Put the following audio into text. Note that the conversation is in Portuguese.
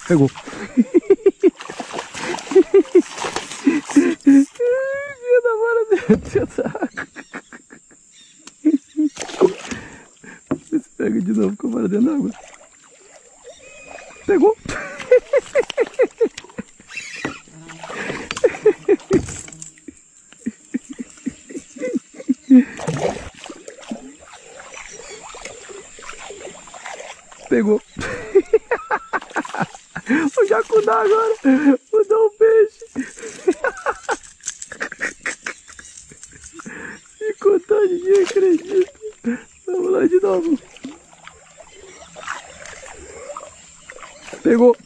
Pegou. Filha da vara dentro da água. Vê se pega de novo com a vara dentro da água. Pegou. Pegou. O jacudá agora mudou o peixe. Ficou todinho, acredito. Vamos lá de novo. Pegou.